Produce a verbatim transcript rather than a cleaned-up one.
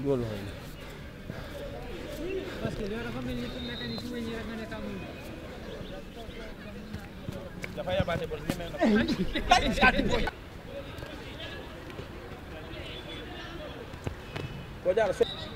dugal loxo yi. parce que dafa mel ni pour mécanique wéñ yi rek nga nekk amul. dafa yabaate ba li mel na ko jaar